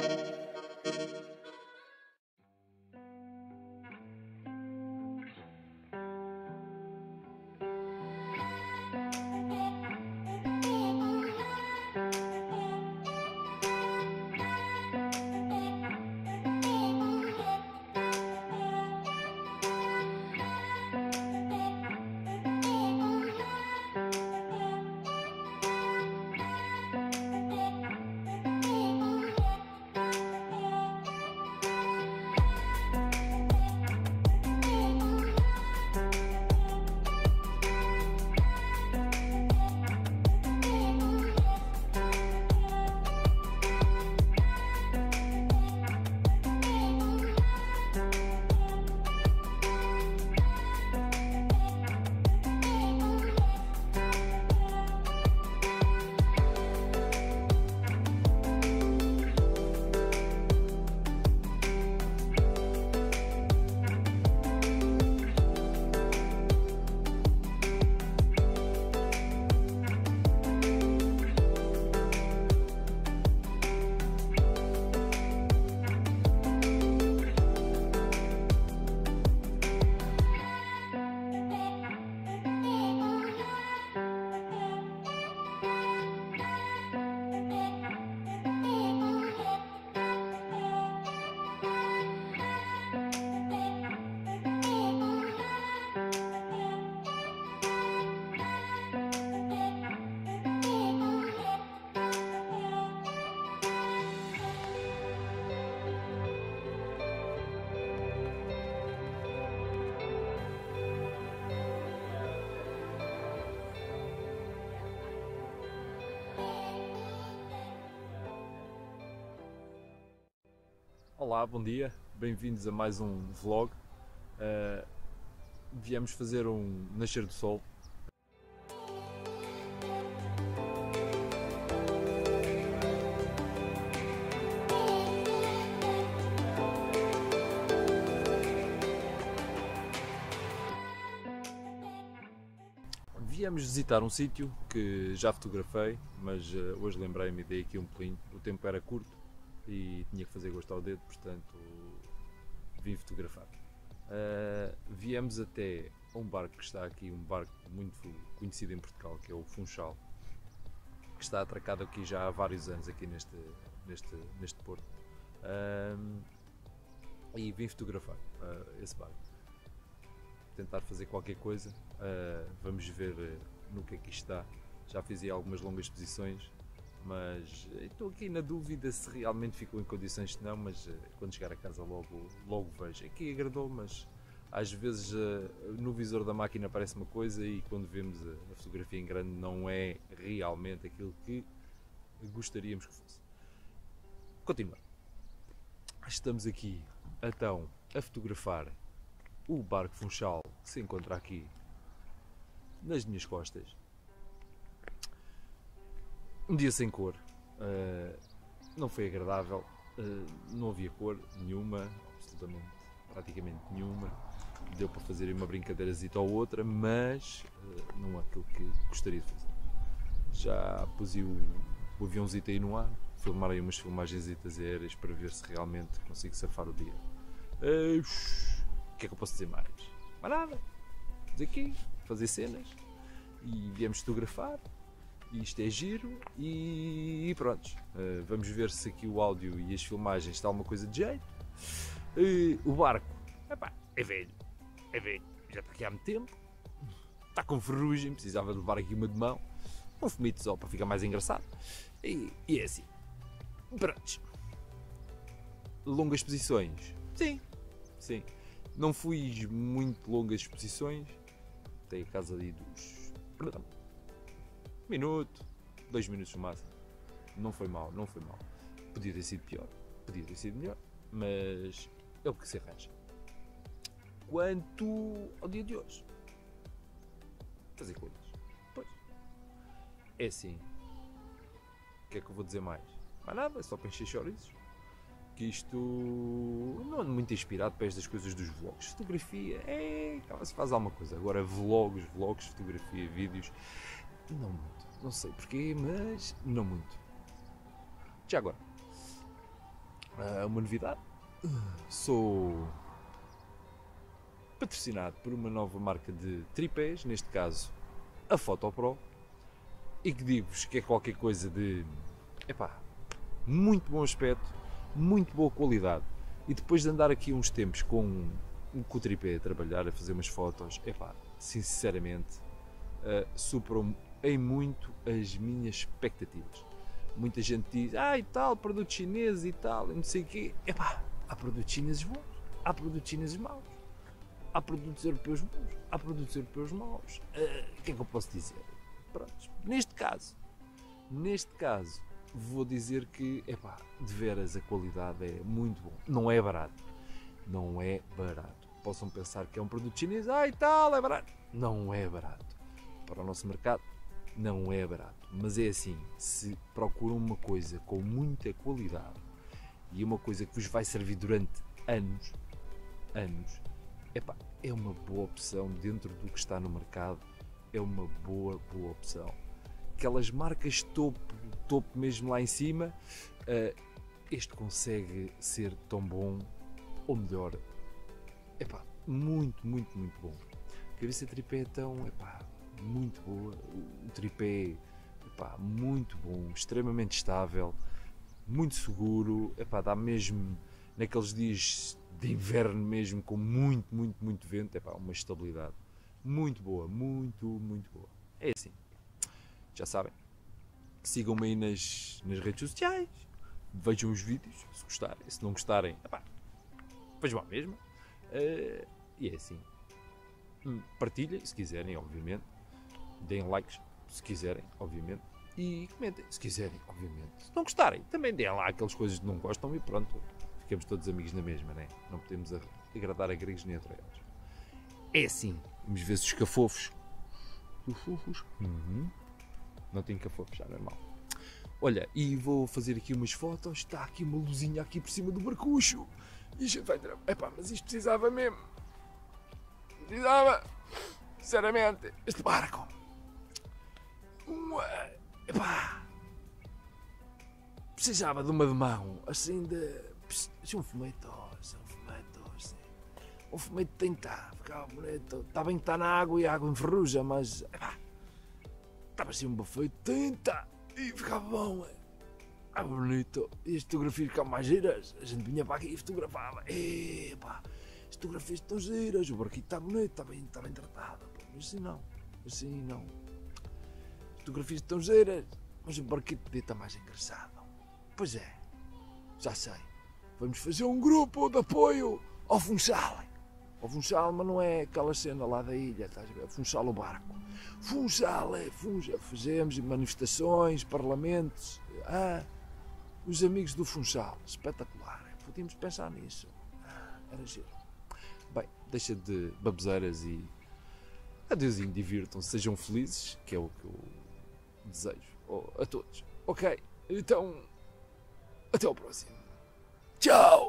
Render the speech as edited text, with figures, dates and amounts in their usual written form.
Olá, bom dia, bem-vindos a mais um vlog. Viemos fazer um nascer do sol. Viemos visitar um sítio que já fotografei, mas hoje lembrei-me e dei aqui um pulinho. O tempo era curto e tinha que fazer gosto ao dedo, portanto vim fotografar. Viemos até um barco que está aqui, um barco muito conhecido em Portugal, que é o Funchal, que está atracado aqui já há vários anos aqui neste porto, e vim fotografar esse barco, tentar fazer qualquer coisa. Vamos ver no que é que isto está. Já fiz aí algumas longas exposições, mas estou aqui na dúvida se realmente ficou em condições, se não, mas quando chegar a casa logo vejo. Aqui agradou, mas às vezes no visor da máquina aparece uma coisa e quando vemos a fotografia em grande não é realmente aquilo que gostaríamos que fosse. Continuar. Estamos aqui então a fotografar o barco Funchal, que se encontra aqui nas minhas costas. Um dia sem cor, não foi agradável, não havia cor nenhuma, absolutamente, praticamente nenhuma. Deu para fazer uma brincadeirazita ou outra, mas não é aquilo que gostaria de fazer. Já pus o aviãozito aí no ar, filmar aí umas filmagensitas aéreas para ver se realmente consigo safar o dia. O que é que eu posso dizer mais? Mais nada. Vamos aqui fazer cenas e viemos fotografar. Isto é giro e pronto. Vamos ver se aqui o áudio e as filmagens está alguma coisa de jeito. O barco, epá, é velho, já está aqui há muito tempo, está com ferrugem, precisava de levar aqui uma de mão, um fumito só para ficar mais engraçado. E é assim. Pronto. Longas exposições? Sim. Não fui muito longas exposições, até a casa ali dos... minuto, 2 minutos no máximo. Não foi mal. Podia ter sido pior, podia ter sido melhor, mas é o que se arranja. Quanto ao dia de hoje, fazer coisas. Pois. É assim. O que é que eu vou dizer mais? Mais nada, é só para encher chouriços. Que isto não ando muito inspirado para estas coisas dos vlogs. Fotografia, se faz alguma coisa. Agora vlogs, fotografia, vídeos, não muito. Não sei porquê, mas não muito. Já agora, uma novidade. Sou patrocinado por uma nova marca de tripés, neste caso a Photopro, e que digo-vos que é qualquer coisa de muito bom aspecto, muito boa qualidade, e depois de andar aqui uns tempos com o tripé a trabalhar, a fazer umas fotos, sinceramente superam em muito as minhas expectativas. Muita gente diz, e tal, produto chinês e tal, e não sei o quê. Há produtos chineses bons, há produtos chineses maus, há produtos europeus bons, há produtos europeus maus. O que é que eu posso dizer? Pronto, neste caso, vou dizer que, de veras a qualidade é muito bom. Não é barato. Possam pensar que é um produto chinês, e tal, é barato. Não é barato. Para o nosso mercado, não é barato. Mas é assim, se procuram uma coisa com muita qualidade e uma coisa que vos vai servir durante anos, é uma boa opção dentro do que está no mercado. É uma boa opção. Aquelas marcas topo mesmo lá em cima, este consegue ser tão bom ou melhor. Muito bom. A cabeça de tripé então, muito boa. O tripé, muito bom, extremamente estável, muito seguro, dá mesmo naqueles dias de inverno mesmo, com muito vento, uma estabilidade muito boa, muito boa. É assim, já sabem, sigam-me aí nas redes sociais, vejam os vídeos, se gostarem, se não gostarem, vejam à mesma, e é assim, partilhem se quiserem, obviamente, deem likes se quiserem, obviamente, e comentem se quiserem, obviamente. Se não gostarem, também deem lá aquelas coisas que não gostam e pronto, ficamos todos amigos na mesma, né? Não podemos agradar a gregos nem a troianos. É assim, vamos ver se os cafofos. Não tenho cafofos, já normal. Olha, e vou fazer aqui umas fotos. Está aqui uma luzinha aqui por cima do barcucho. E a gente vai tirar. Mas isto precisava mesmo. Sinceramente, este barco. Precisava de uma de mão, assim um fumete, um fumete tem que estar, ficava bonito. Está bem que está na água e a água enferruja, mas estava assim um bafeito, tinta, e ficava bom, bonito. E as fotografias ficavam mais giras, a gente vinha para aqui e fotografava, as fotografias estão giras, o barquinho está bonito, está bem tratado, mas assim não. As fotografias estão giras, mas o barquinho podia estar mais engraçado. Pois é, já sei, vamos fazer um grupo de apoio ao Funchal. Ao Funchal, mas não é aquela cena lá da ilha, estás a ver? Funchal o barco. Funchal, fazemos manifestações, parlamentos. Os amigos do Funchal, espetacular. Podíamos pensar nisso. Era giro. Bem, deixa de baboseiras e adeusinho, divirtam-se, sejam felizes, que é o que eu desejo a todos. Ok, então, até ao próximo. Tchau!